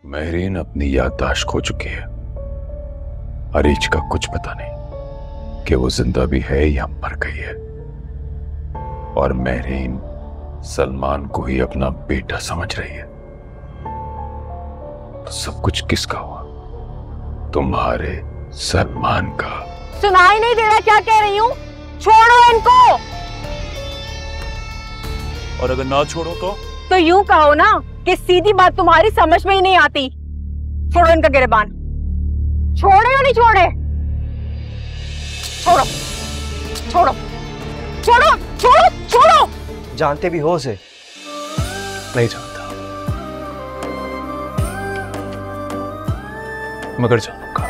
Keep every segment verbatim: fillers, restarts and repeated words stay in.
महरीन अपनी याददाश्त खो चुकी है। अरीज का कुछ पता नहीं कि वो जिंदा भी है या मर गई है। और महरीन सलमान को ही अपना बेटा समझ रही है। तो सब कुछ किसका हुआ? तुम्हारे सलमान का। सुनाई नहीं दे रहा क्या कह रही हूँ? छोड़ो इनको। और अगर ना छोड़ो तो तो यूं कहो ना कि सीधी बात तुम्हारी समझ में ही नहीं आती। छोड़ो इनका गिरबान। छोड़े या नहीं छोड़े? छोड़ो छोड़ो छोड़ो छोड़ो छोड़ो। जानते भी हो उसे? नहीं जानता, मगर जानूंगा,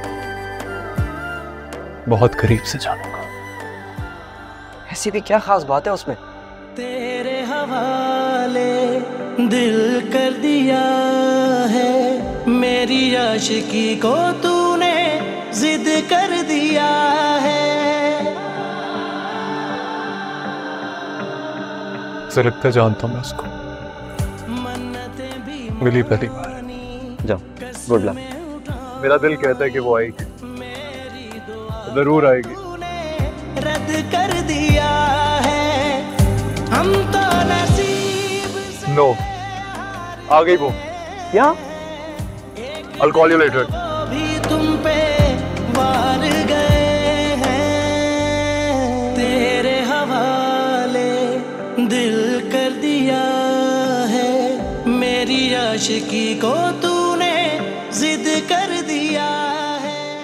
बहुत करीब से जानूंगा। ऐसी भी क्या खास बात है उसमें? तेरे हवाले दिल कर दिया है, मेरी आशिकी को तूने जिद कर दिया है। ऐसा लगता है जानता हूं मैं उसको, मिली पहली बार। जाओ, गुड लक। मेरा दिल कहता है कि वो आएगी, जरूर आएगी। रद्द कर दिया है हम तो नसीब से। नो, आ गई वो। क्या? I'll call you later. भी तुम पे वार गए हैं, तेरे हवाले दिल कर दिया है, मेरी आशिकी को तू